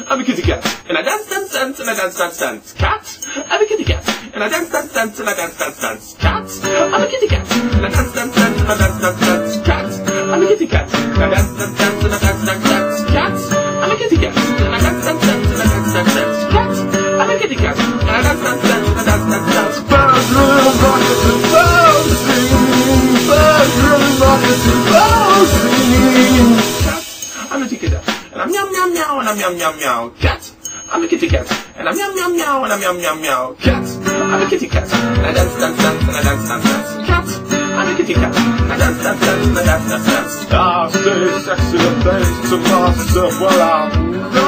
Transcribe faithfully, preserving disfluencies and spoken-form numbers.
I'm a kitty cat, and I dance, dance, dance, and I dance, dance, dance. Cat, I'm a kitty cat, and I dance, dance, dance, and I dance, dance, dance. Cat, I'm a kitty cat, and I dance, dance, dance, and I dance, dance, dance. Cat, I'm a kitty cat, and I dance, dance, dance, and I dance, dance, dance. Cat, I'm a kitty cat, and I dance, dance, dance, and I dance, dance, dance. Cat, I'm a kitty cat, and I dance, dance, dance, and I dance, dance, dance. Birds really rocket and birds sing. Birds really rocket and birds sing. Cat, I'm a kitty cat, and I'm meow meow meow, and I'm meow meow meow. Cat, I'm a kitty cat, and I'm meow meow meow, and I'm meow meow meow. Cat, I'm a kitty cat, and I dance, dance, dance, and I dance, dance, dance. Cat, I'm a kitty cat, and I dance, dance, dance, and I dance, dance, dance. I say sexy things to myself while I'm